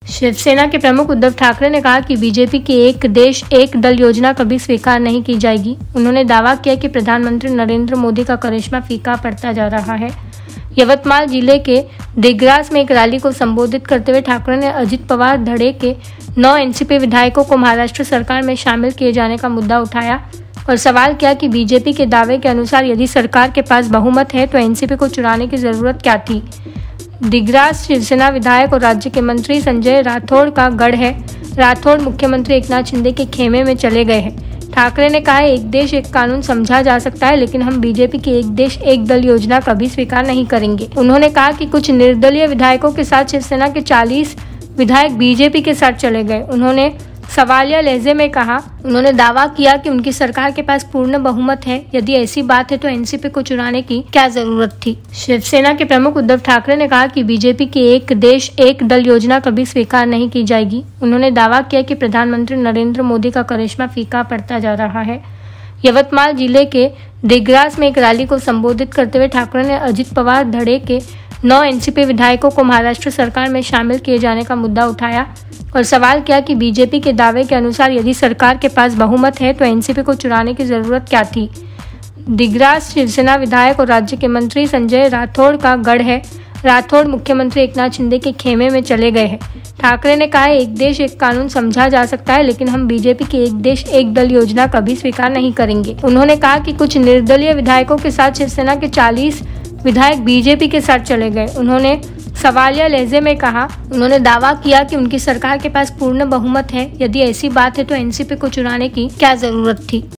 शिवसेना के प्रमुख उद्धव ठाकरे ने कहा कि बीजेपी की एक देश एक दल योजना कभी स्वीकार नहीं की जाएगी। उन्होंने दावा किया कि प्रधानमंत्री नरेंद्र मोदी का करिश्मा फीका पड़ता जा रहा है। यवतमाल जिले के दिग्रास में एक रैली को संबोधित करते हुए ठाकरे ने अजित पवार धड़े के 9 एनसीपी विधायकों को महाराष्ट्र सरकार में शामिल किए जाने का मुद्दा उठाया और सवाल किया कि बीजेपी के दावे के अनुसार यदि सरकार के पास बहुमत है तो एनसीपी को चुराने की जरूरत क्या थी। दिग्रास शिवसेना विधायक और राज्य के मंत्री संजय राठौड़ का गढ़ है। राठौड़ मुख्यमंत्री एकनाथ शिंदे के खेमे में चले गए हैं। ठाकरे ने कहा, एक देश एक कानून समझा जा सकता है, लेकिन हम बीजेपी की एक देश एक दल योजना कभी स्वीकार नहीं करेंगे। उन्होंने कहा कि कुछ निर्दलीय विधायकों के साथ शिवसेना के 40 विधायक बीजेपी के साथ चले गए। उन्होंने सवालिया लहजे में कहा, उन्होंने दावा किया कि उनकी सरकार के पास पूर्ण बहुमत है। यदि ऐसी बात है तो एनसीपी को चुराने की क्या जरूरत थी। शिवसेना के प्रमुख उद्धव ठाकरे ने कहा कि बीजेपी की एक देश एक दल योजना कभी स्वीकार नहीं की जाएगी। उन्होंने दावा किया कि प्रधानमंत्री नरेंद्र मोदी का करिश्मा फीका पड़ता जा रहा है। यवतमाल जिले के दिग्रास में एक रैली को संबोधित करते हुए ठाकरे ने अजित पवार धड़े के 9 एनसीपी विधायकों को महाराष्ट्र सरकार में शामिल किए जाने का मुद्दा उठाया और सवाल किया कि बीजेपी के दावे के अनुसार यदि सरकार के पास बहुमत है तो एनसीपी को चुराने की जरूरत क्या थी। दिग्रास शिवसेना विधायक और राज्य के मंत्री संजय राठौड़ का गढ़ है। राठौड़ मुख्यमंत्री एकनाथ शिंदे के खेमे में चले गए हैं। ठाकरे ने कहा, एक देश एक कानून समझा जा सकता है, लेकिन हम बीजेपी की एक देश एक दल योजना कभी स्वीकार नहीं करेंगे। उन्होंने कहा कि कुछ निर्दलीय विधायकों के साथ शिवसेना के 40 विधायक बीजेपी के साथ चले गए। उन्होंने सवालिया लहजे में कहा, उन्होंने दावा किया कि उनकी सरकार के पास पूर्ण बहुमत है। यदि ऐसी बात है तो एनसीपी को चुराने की क्या जरूरत थी।